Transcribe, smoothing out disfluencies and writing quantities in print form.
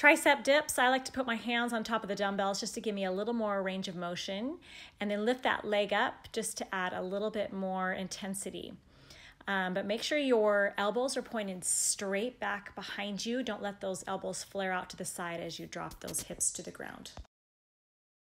Tricep dips, I like to put my hands on top of the dumbbells just to give me a little more range of motion, and then lift that leg up just to add a little bit more intensity. But make sure your elbows are pointed straight back behind you. Don't let those elbows flare out to the side as you drop those hips to the ground.